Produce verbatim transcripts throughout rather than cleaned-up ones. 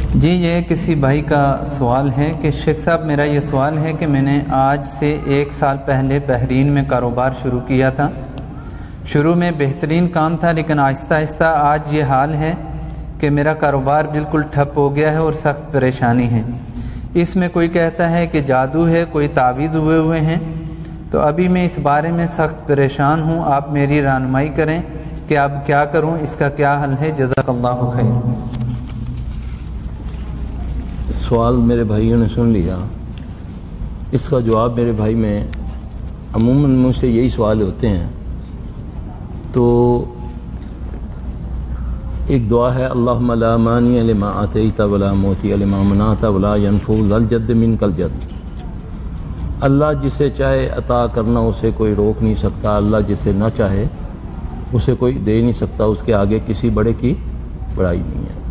جی یہ کسی بھائی کا سوال ہے کہ شیخ صاحب میرا یہ سوال ہے کہ میں نے آج سے ایک سال پہلے بحرین میں کاروبار شروع کیا تھا. شروع میں بہترین کام تھا لیکن آہستہ آہستہ آج یہ حال ہے کہ میرا کاروبار بالکل ٹھپ ہو گیا ہے اور سخت پریشانی ہے. اس میں کوئی کہتا ہے کہ جادو ہے, کوئی تعویذ ہوئے ہوئے ہیں. تو ابھی میں اس بارے میں سخت پریشان ہوں, آپ میری رہنمائی کریں کہ اب کیا کروں, اس کا کیا حل ہے؟ جزاک اللہ خیر. سوال میرے بھائیوں نے سن لیا. اس کا جواب میرے بھائی میں عموماً مجھ سے یہی سوال ہوتے ہیں. تو ایک دعا ہے, اللہم لا مانع لما آتیت ولا موتی لما منعت ولا ينفع ذا الجد منک الجد. اللہ جسے چاہے عطا کرنا اسے کوئی روک نہیں سکتا, اللہ جسے نہ چاہے اسے کوئی دے نہیں سکتا, اس کے آگے کسی بڑے کی بڑائی نہیں ہے.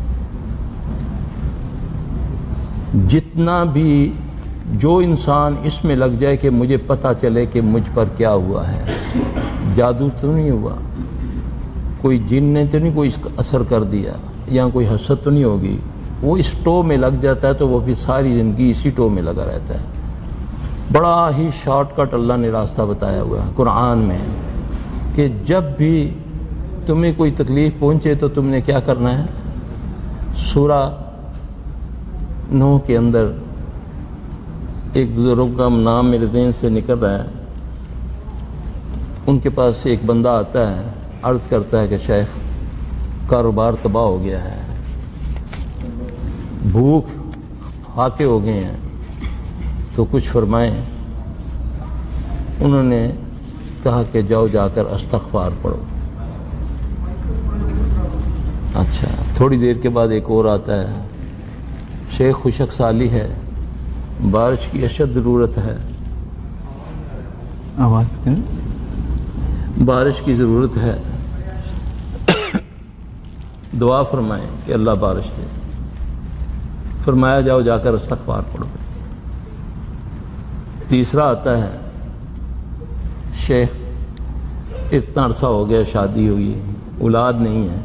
جتنا بھی جو انسان اس میں لگ جائے کہ مجھے پتہ چلے کہ مجھ پر کیا ہوا ہے, جادو تو نہیں ہوا, کوئی جن نے تو نہیں کوئی اس کا اثر کر دیا, یا کوئی حسد تو نہیں ہوگی, وہ اس ٹو میں لگ جاتا ہے تو وہ پھر ساری زندگی اسی ٹو میں لگا رہتا ہے. بڑا ہی شارٹ کٹ اللہ نے راستہ بتایا ہوا ہے قرآن میں کہ جب بھی تمہیں کوئی تکلیف پہنچے تو تم نے کیا کرنا ہے. سورہ نوح کے اندر ایک بزرگ کا نام میرے ذہن سے نکل رہا ہے. ان کے پاس ایک بندہ آتا ہے, عرض کرتا ہے کہ شیخ کاروبار تباہ ہو گیا ہے, بھوک فاقے ہو گئے ہیں, تو کچھ فرمائیں. انہوں نے کہا کہ جاؤ جا کر استغفار پڑھو. اچھا, تھوڑی دیر کے بعد ایک اور آتا ہے, شیخ خشک سالی ہے, بارش کی اشد ضرورت ہے, آواز بارش کی ضرورت ہے, دعا فرمائیں کہ اللہ بارش دے. فرمایا جاؤ جا کر استغفار پڑھو. تیسرا آتا ہے, شیخ اتنا عرصہ ہو گیا شادی ہوئی, اولاد نہیں ہے,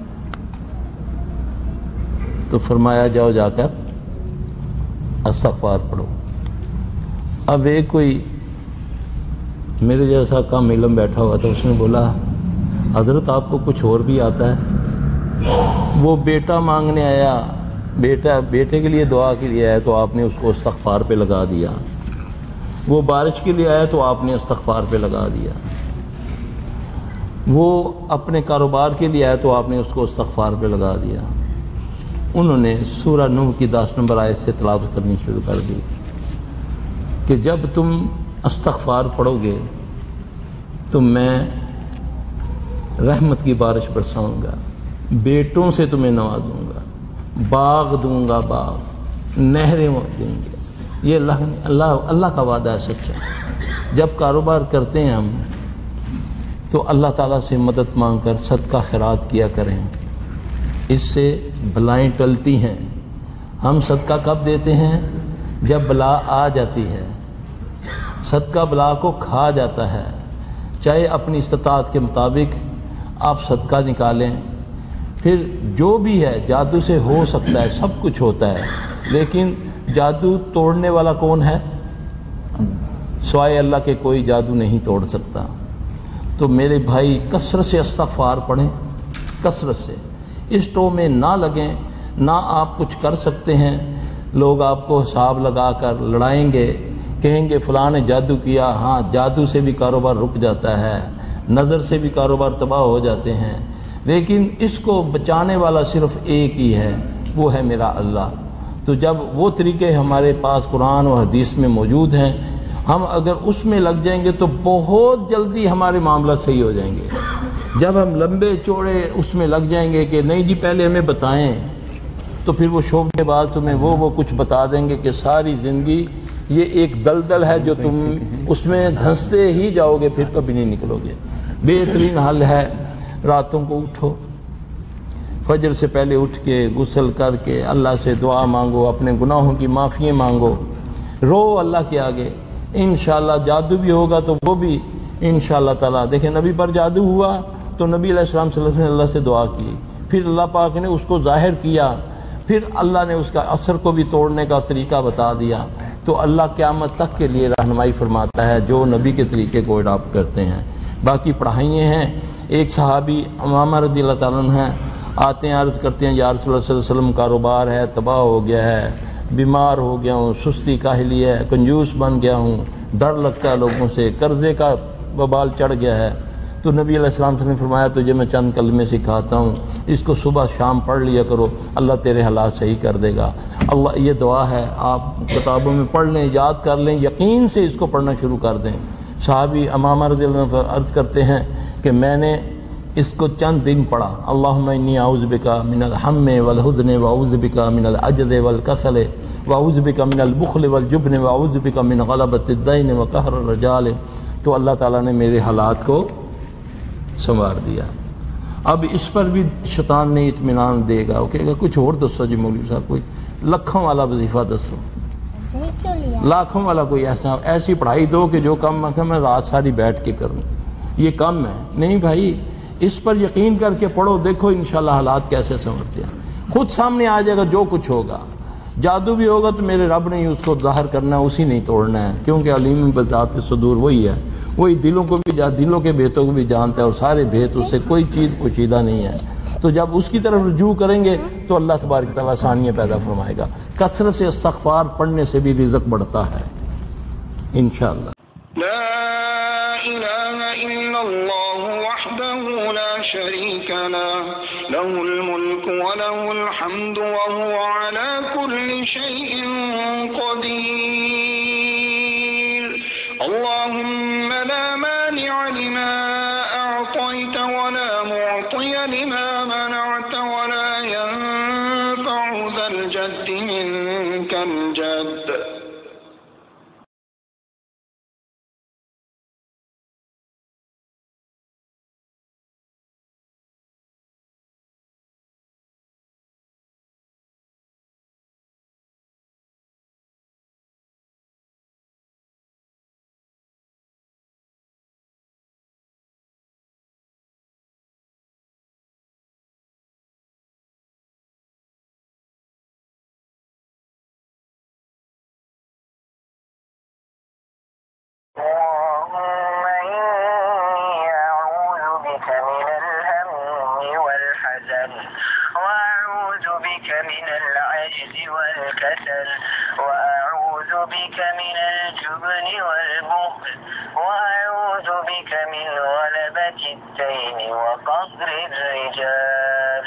تو فرمایا جاؤ جا کر استغفار پڑھو. اب ایک کوئی میرے جیسا کم علم بیٹھا ہوا تھا, اس نے بولا حضرت آپ کو کچھ اور بھی آتا ہے. وہ بیٹا مانگنے آیا, بیٹا بیٹے کے لیے دعا کے لیے آیا تو آپ نے اس کو استغفار پہ لگا دیا. وہ بارش کے لیے آیا تو آپ نے استغفار پہ لگا دیا. وہ اپنے کاروبار کے لیے آیا تو آپ نے اس کو استغفار پہ لگا دیا. انہوں نے سورہ نوح کی دس نمبر آیت سے تلاوت کرنی شروع کر دی کہ جب تم استغفار پڑھو گے تو میں رحمت کی بارش برساؤں گا, بیٹوں سے تمہیں نوازوں گا, باغ دوں گا, باغ نہریں دیں گے. یہ اللہ اللہ اللہ کا وعدہ ہے سچا. جب کاروبار کرتے ہیں ہم تو اللہ تعالیٰ سے مدد مانگ کر صدقہ خیرات کیا کریں, اس سے بلائیں ٹلتی ہیں. ہم صدقہ کب دیتے ہیں؟ جب بلا آ جاتی ہے. صدقہ بلا کو کھا جاتا ہے. چاہے اپنی استطاعت کے مطابق آپ صدقہ نکالیں. پھر جو بھی ہے جادو سے ہو سکتا ہے, سب کچھ ہوتا ہے, لیکن جادو توڑنے والا کون ہے؟ سوائے اللہ کے کوئی جادو نہیں توڑ سکتا. تو میرے بھائی کثرت سے استغفار پڑھیں, کثرت سے. اس ٹو میں نہ لگیں, نہ آپ کچھ کر سکتے ہیں. لوگ آپ کو حساب لگا کر لڑائیں گے, کہیں گے فلاں نے جادو کیا. ہاں, جادو سے بھی کاروبار رک جاتا ہے, نظر سے بھی کاروبار تباہ ہو جاتے ہیں, لیکن اس کو بچانے والا صرف ایک ہی ہے, وہ ہے میرا اللہ. تو جب وہ طریقے ہمارے پاس قرآن اور حدیث میں موجود ہیں, ہم اگر اس میں لگ جائیں گے تو بہت جلدی ہمارے معاملہ صحیح ہو جائیں گے. جب ہم لمبے چوڑے اس میں لگ جائیں گے کہ نہیں جی پہلے ہمیں بتائیں, تو پھر وہ شعبے بعد تمہیں وہ وہ کچھ بتا دیں گے کہ ساری زندگی یہ ایک دلدل ہے جو تم اس میں دھنستے ہی جاؤ گے, پھر کبھی نہیں نکلو گے. بہترین حل ہے راتوں کو اٹھو, فجر سے پہلے اٹھ کے غسل کر کے اللہ سے دعا مانگو, اپنے گناہوں کی معافی مانگو, رو اللہ کے آگے. انشاءاللہ جادو بھی ہوگا تو وہ بھی انشاءاللہ تعالیٰ. دیکھیں نبی پر جادو ہوا تو نبی علیہ السلام صلی اللہ علیہ وسلم نے اللہ سے دعا کی, پھر اللہ پاک نے اس کو ظاہر کیا. پھر اللہ نے اس کا اثر کو بھی توڑنے کا طریقہ بتا دیا. تو اللہ قیامت تک کے لیے رہنمائی فرماتا ہے جو نبی کے طریقے کو اڈاپٹ کرتے ہیں. باقی پڑھائیے ہیں. ایک صحابی امامہ رضی اللہ تعالیٰ عنہ ہیں، آتے ہیں عرض کرتے ہیں یا رسول اللہ صلی اللہ علیہ وسلم کاروبار ہے تباہ ہو گیا ہے، بیمار ہو گیا ہوں، سستی کاہلی ہے، کنجوس بن گیا ہوں، ڈر لگتا ہے لوگوں سے، قرضے کا وبال چڑھ گیا ہے. تو نبی علیہ السلام سے نے فرمایا تجھے میں چند کلمے سکھاتا ہوں، اس کو صبح شام پڑھ لیا کرو، اللہ تیرے حالات صحیح کر دے گا. اللہ یہ دعا ہے، آپ کتابوں میں پڑھ لیں، یاد کر لیں، یقین سے اس کو پڑھنا شروع کر دیں. صحابی امامہ رضی اللہ عنہ عرض کرتے ہیں کہ میں نے اس کو چند دن پڑھا. اللہم انی اعوذ بک من الہم والحزن واعوذ بک من العجز والکسل واعوذ بک من البخل والجبن واعوذ بک من غلبۃ الدین وقہر الرجال. تو اللہ تعالیٰ نے میرے حالات کو سنوار دیا. اب اس پر بھی شیطان نہیں اطمینان دے گا، وہ کہے گا کچھ اور دسو جی مولوی صاحب، کوئی لکھوں والا وظیفہ دسو، لاکھوں والا کوئی ایسا ایسی پڑھائی دو کہ جو کم مثلا میں رات ساری بیٹھ کے کروں. یہ کم ہے. نہیں بھائی، اس پر یقین کر کے پڑھو، دیکھو انشاءاللہ حالات کیسے سنورتے ہیں. خود سامنے آ جائے گا جو کچھ ہوگا. جادو بھی ہوگا تو میرے رب نے اس کو ظاہر کرنا ہے، اسی نہیں توڑنا ہے، کیونکہ علیم بذات صدور وہی ہے. وہی دلوں کو بھی دلوں کے بھیتوں کو بھی جانتا ہے، اور سارے بھیت اس سے کوئی چیز پوشیدہ نہیں ہے. تو جب اس کی طرف رجوع کریں گے تو اللہ تبارک تعالیٰ آسانیاں پیدا فرمائے گا. کثرت سے استغفار پڑھنے سے بھی رزق بڑھتا ہے انشاءاللہ. لا الہ الا اللہ وحدہ لا شریک لہ لہ الملک ولہ الحمد وہو علی کل شیء قدیر. اللہم لا مانع لما اعطیت ولا معطی لما منعت ولا ينفع ذا الجد منک الجد. اللهم إني أعوذ بك من الهم والحزن وأعوذ بك من العجز والكسل وأعوذ بك من الجبن والبخل وأعوذ بك من غلبة الدين وقهر الرجال.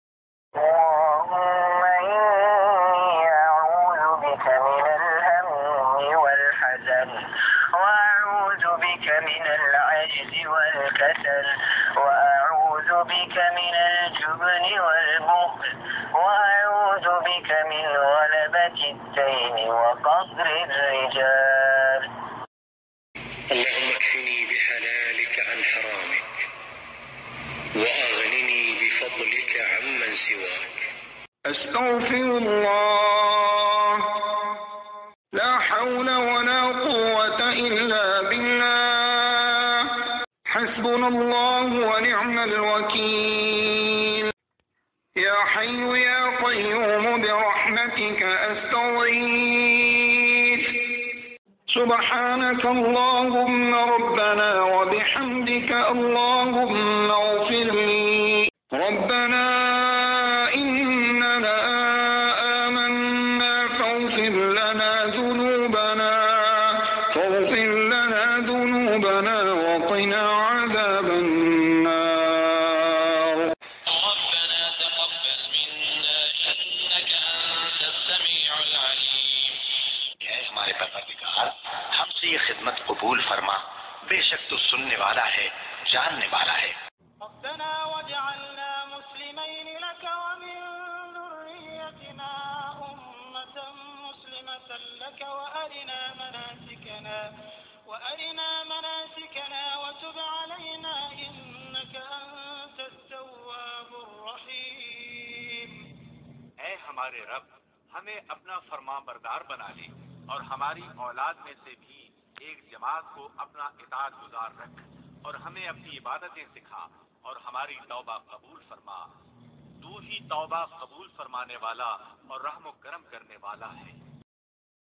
اللهم إني أعوذ بك من الهم والحزن وأعوذ بك من العجز والكسل وأعوذ بك من الجبن والبخل وأعوذ بك من غلبة الدين وقهر الرجال. اللهم اكفني بحلالك عن حرامك وأغنني بفضلك عمن سواك. أستغفر الله لا حول ولا قوة إلا بالله حسبنا الله ونعم الوكيل. يا حي يا قيوم برحمتك أستغيث. سبحانك اللهم ربنا وبحمدك اللهم اغفر لي. ربنا إننا آمنا فاغفر لنا ذنوبنا فاغفر لنا ذنوبنا وقنا عذاب النار. ربنا تقبل منا إنك أنت السميع العليم. اے ہمارے پروردگار، ہم سے یہ خدمت قبول فرما، بے شک تو سننے والا ہے، جاننے والا ہے. ربنا واجعلنا مسلمين لك ومن ذريتنا أمة مسلمة لك وأرنا مناسكنا وأرنا مناسكنا وتب علينا إنك أنت التواب الرحيم. اے ہمارے رب، ہمیں اپنا فرما بردار بنا لے اور ہماری اولاد میں سے بھی ایک جماعت کو اپنا اطاعت گزار رکھ، اور ہمیں اپنی عبادتیں سکھا اور ہماری توبہ قبول فرما. تو ہی وہی توبہ قبول فرمانے والا اور رحم و کرم کرنے والا ہے۔